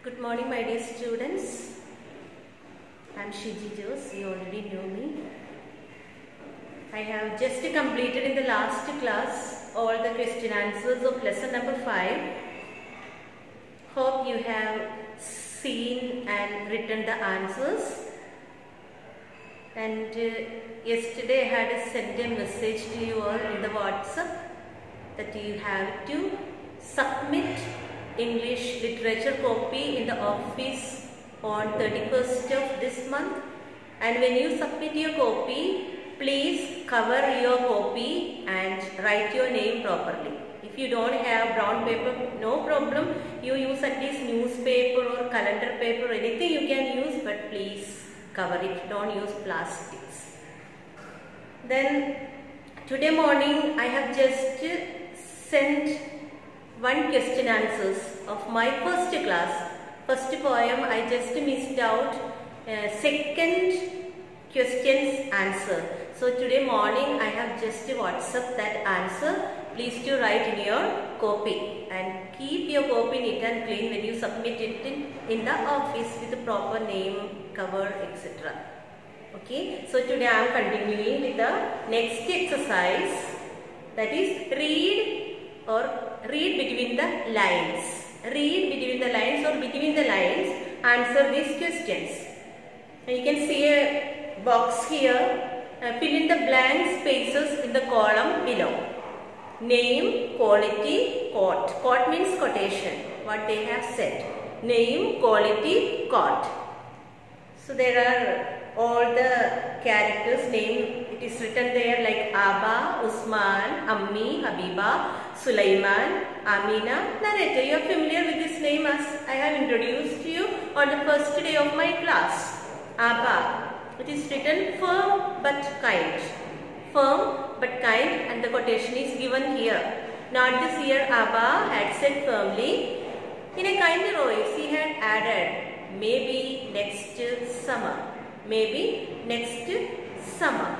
Good morning, my dear students. I am Shiji Jose. You already know me. I have just completed in the last class all the question answers of lesson number 5. Hope you have seen and written the answers. And yesterday I had sent a message to you all in the WhatsApp that you have to submit English literature copy in the office on 31st of this month, and when you submit your copy, please cover your copy and write your name properly. If you don't have brown paper, no problem, you use at least newspaper or calendar paper, anything you can use, but please cover it, don't use plastics. Then today morning I have just sent one question answers of my first class. First poem I just missed out second question's answer. So today morning I have just WhatsApp that answer. Please do write in your copy and keep your copy neat and clean when you submit it in the office with the proper name, cover, etc. Okay. So today I am continuing with the next exercise, that is read between the lines. Read between the lines or between the lines, answer these questions. And you can see a box here. Fill in the blank spaces in the column below. Name, quality, quote. Quote means quotation, what they have said. Name, quality, quote. So there are all the characters name. It is written there like Aba, Usman, Ammi, Habiba, Sulaiman, Amina. Narrator, you are familiar with this name as I have introduced you on the first day of my class. Aba. It is written firm but kind. Firm but kind, and the quotation is given here. Not this year Aba had said firmly. In a kinder voice he had added, maybe next summer. Maybe next summer.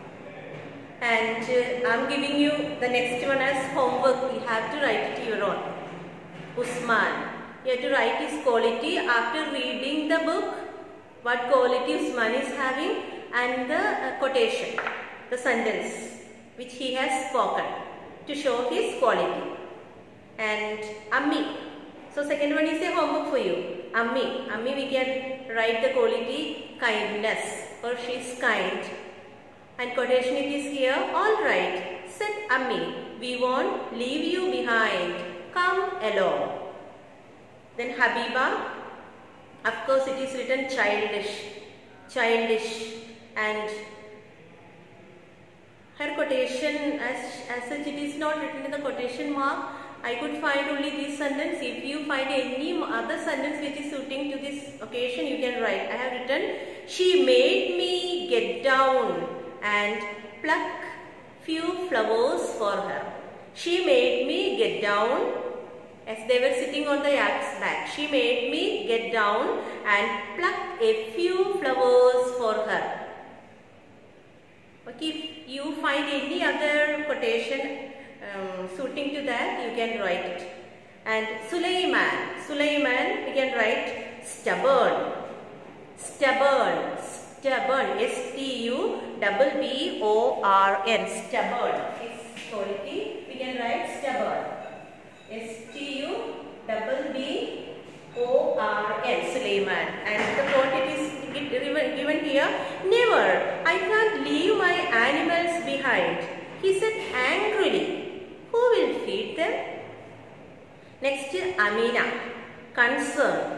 And I am giving you the next one as homework. You have to write it your own. Usman. You have to write his quality after reading the book. What quality Usman is having, and the quotation, the sentence which he has spoken to show his quality. And Ammi. So second one is a homework for you. Ammi. Ammi, we can write the quality kindness, or she is kind. And quotation it is here. Alright, said Ammi, we won't leave you behind. Come along. Then Habiba. Of course it is written childish, and her quotation as such it is not written in the quotation mark. I could find only this sentence. If you find any other sentence which is suiting to this occasion, you can write. I have written, she made me get down and pluck few flowers for her. She made me get down as they were sitting on the yak's back. She made me get down and pluck a few flowers for her. Okay, if you find any other quotation suiting to that, you can write it. And Sulaiman, we can write stubborn, S-T-U-B-B-O-R-N, stubborn. His quality, we can write stubborn, S-T-U-B-B-O-R-N, Sulaiman. And the quote it is given here, never, I can't leave my animals behind, he said angrily. Who will feed them? Next, Amina, concern.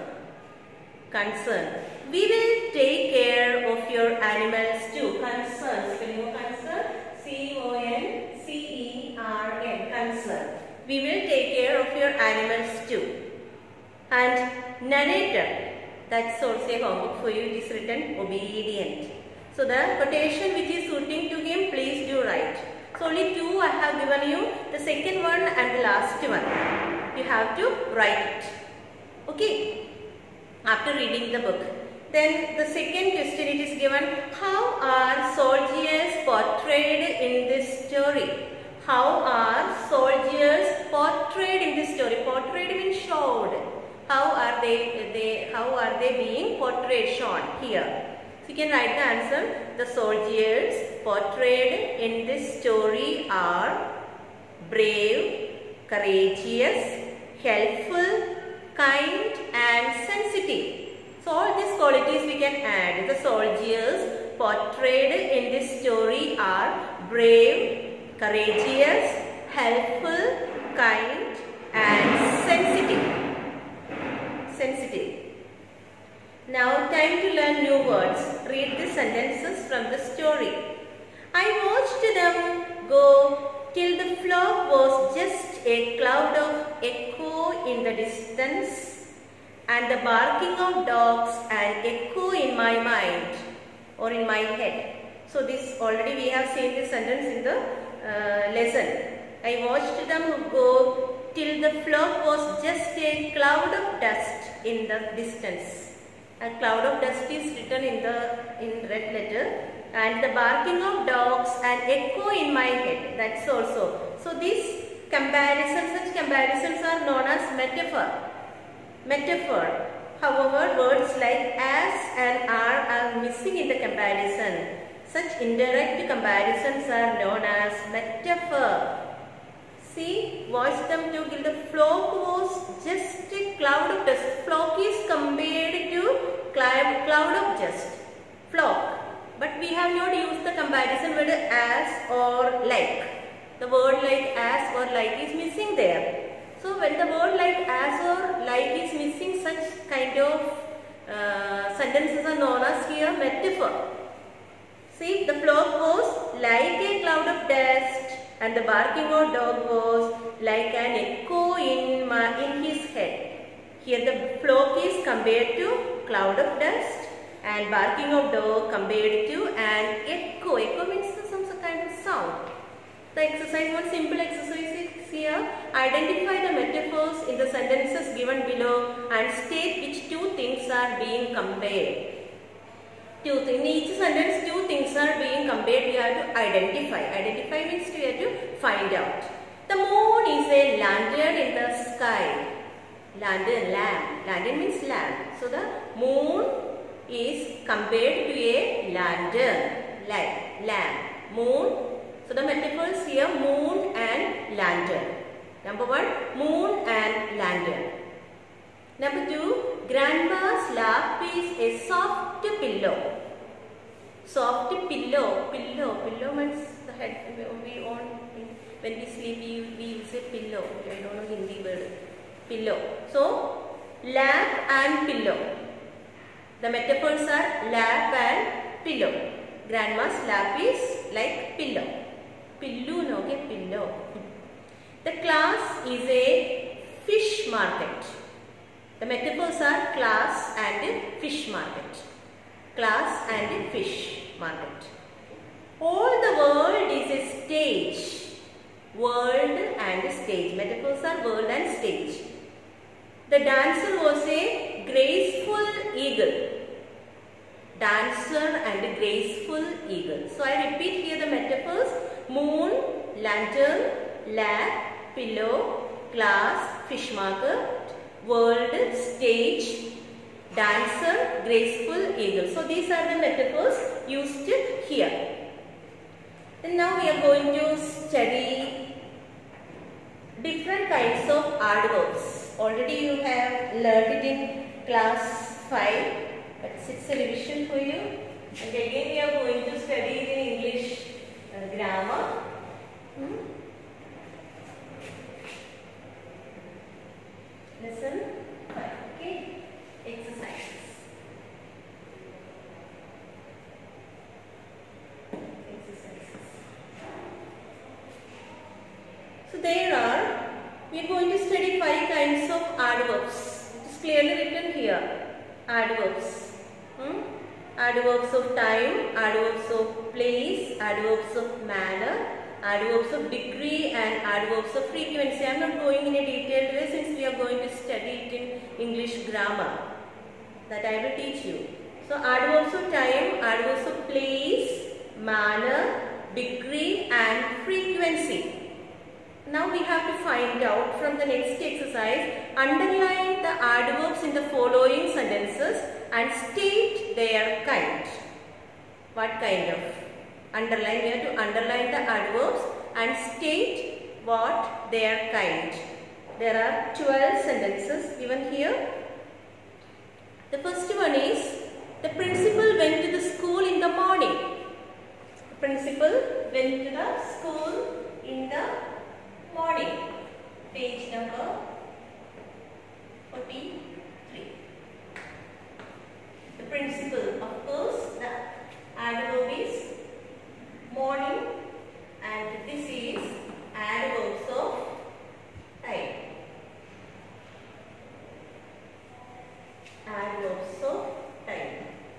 We will take care of your animals too. Concern, spelling of concern, C-O-N-C-E-R-N, concern. We will take care of your animals too. And narrator, that's also a homework for you. It is written obedient. So the quotation which is suiting to him, please do write. So only two I have given you, the second one and the last one. You have to write it. Okay. After reading the book. Then the second question it is given, how are soldiers portrayed in this story? How are soldiers portrayed in this story? Portrayed means showed. How are they being portrayed, shown here? So you can write the answer. The soldiers portrayed in this story are brave, courageous, helpful, kind and sensitive. So all these qualities we can add. The soldiers portrayed in this story are brave, courageous, helpful, kind and sensitive. Now time to learn new words. Read the sentences from the story. I watched them go till the flock was just a cloud of echo in the distance, and the barking of dogs an echo in my mind or in my head. So this already we have seen this sentence in the lesson. I watched them go till the flock was just a cloud of dust in the distance. A cloud of dust is written in red letter, and the barking of dogs an echo in my head. That's also. So these comparisons, such comparisons are known as metaphor. However, words like as and are missing in the comparison. Such indirect comparisons are known as metaphor. See, watch them to till the flock was just a cloud of dust. Flock is compared to cloud of dust. Flock. But we have not used the comparison word as or like. The word like as or like is missing there. So when the word like as or like is missing, such kind of sentences are known as here metaphor. See, the flock was like a cloud of dust, and the barking of dog was like an echo in his head. Here the flock is compared to cloud of dust and barking of dog compared to an echo. Echo means some kind of sound. The exercise, one simple exercise is here. Identify the metaphors in the sentences given below and state which two things are being compared. In each sentence, two things are being compared. We have to identify. Identify means we have to find out. The moon is a lantern in the sky. Lantern, lamp. Lantern means lamp. So the moon is compared to a lantern, like lamp. Moon. So the metaphors here, moon and lantern. Number one, moon and lantern. Number two, grandma's lap is a soft pillow. Soft pillow. Pillow means the head. We own when we sleep. We use a pillow. I don't know Hindi word. Pillow. So lap and pillow. The metaphors are lap and pillow. Grandma's lap is like pillow. Pillow, no, okay, pillow. The class is a fish market. The metaphors are class and fish market. Class and fish market. All the world is a stage. World and stage. Metaphors are world and stage. The dancer was a graceful eagle. Dancer and graceful eagle. So I repeat here the metaphors: moon, lantern, lap, pillow, class, fish market, world, stage, dancer, graceful eagle. So these are the metaphors used here. And now we are going to study different kinds of adverbs. Already you have learned it in class 5. But it's a revision for you. And again we are going to study it in English grammar. Lesson 5. Okay. Exercises. So there are, we are going to study 5 kinds of adverbs. It is clearly written here. Adverbs. Adverbs of time, adverbs of place, adverbs of manner, adverbs of degree and adverbs of frequency. I am not going in a detailed way since we are going to study it in English grammar. That I will teach you. So adverbs of time, adverbs of place, manner, degree and frequency. Now we have to find out from the next exercise, underline the adverbs in the following sentences and state their kind. What kind of? Underline, we have to underline the adverbs and state what their kind. There are 12 sentences given here. The first one is, the principal went to the school in the morning. The principal went to the school in the morning. Page number 43. The principal, of course, the adverb is morning, and this is adverbs of time. Adverbs of time.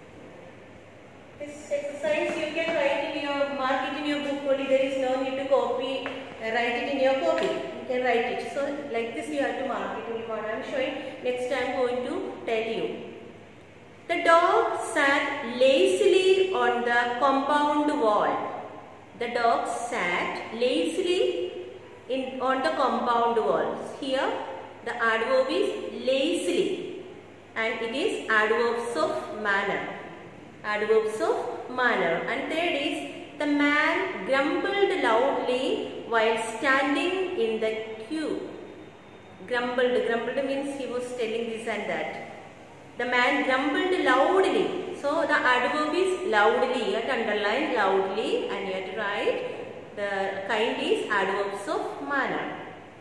This exercise you can write in your, mark it in your book only. There is no need to copy, write it in your copy. You can write it. So like this you have to mark it only. What I am showing. Next I am going to tell you. The dog sat lazily on the compound wall. The dog sat lazily on the compound walls. Here the adverb is lazily, and it is adverbs of manner. Adverbs of manner. And third is, the man grumbled loudly while standing in the queue. Grumbled. Grumbled means he was telling this and that. The man grumbled loudly. So the adverb is loudly. You have to underline loudly and you have to write the kind is adverbs of manner.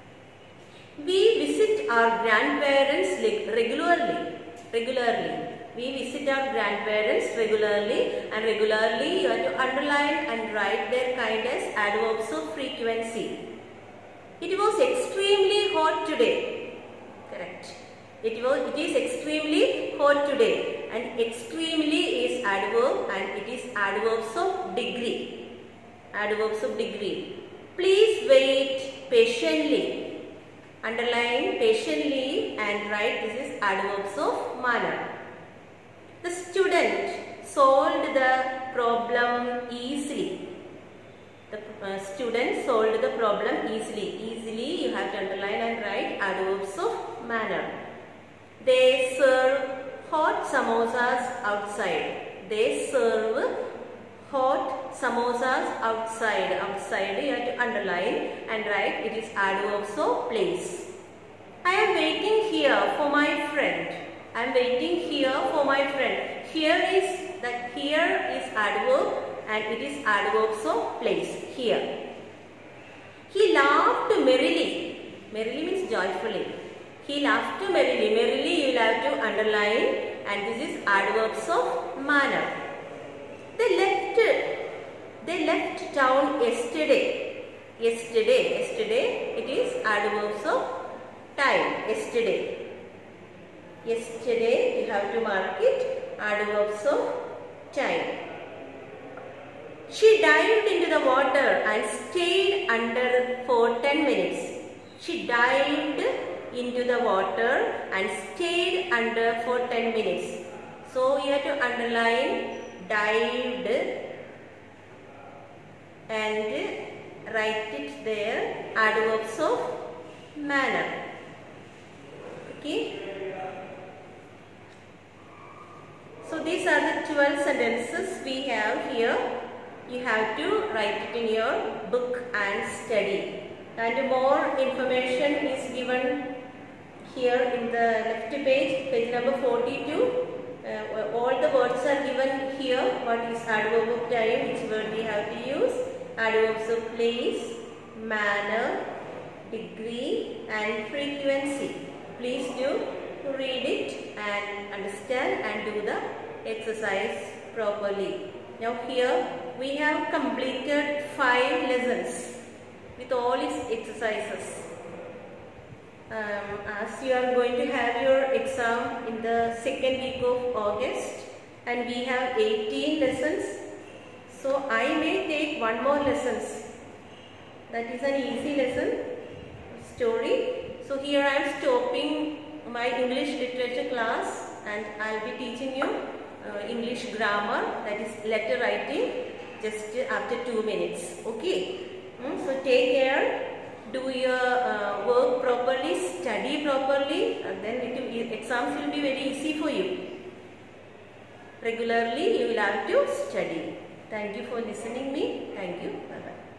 We visit our grandparents regularly. We visit our grandparents regularly, and regularly you have to underline and write their kind as adverbs of frequency. It was extremely hot today. Correct. It is extremely hot today, and extremely is adverb and it is adverbs of degree. Adverbs of degree. Please wait patiently. Underline patiently and write this is adverbs of manner. The student solved the problem easily. The student solved the problem easily. Easily you have to underline and write adverbs of manner. They serve hot samosas outside. They serve hot samosas outside. Outside you have to underline and write it is adverbs of place. I am waiting here for my friend. I am waiting here for my friend. Here is adverb and it is adverbs of place. Here. He laughed merrily. Merrily means joyfully. He laughed merrily. Merrily you will have to underline, and this is adverbs of manner. They left town yesterday. Yesterday it is adverbs of time. Yesterday you have to mark it, adverbs of time. She dived into the water and stayed under for 10 minutes. She dived into the water and stayed under for 10 minutes. So you have to underline dived and write it there, adverbs of manner. Okay. So these are the 12 sentences we have here. You have to write it in your book and study. And more information is given here in the left page, page number 42. All the words are given here. What is adverb of time, which word we have to use, adverbs of place, manner, degree and frequency. Please do read it and understand and do the exercise properly. Now here we have completed 5 lessons with all its exercises. As you are going to have your exam in the 2nd week of August and we have 18 lessons, so I may take one more lessons. That is an easy lesson, story. So here I am stopping my English literature class and I will be teaching you English grammar, that is letter writing, just after 2 minutes. Okay. So take care. do your work properly, study properly, and then exams will be very easy for you. Regularly you will have to study. Thank you for listening me. Thank you. Bye bye.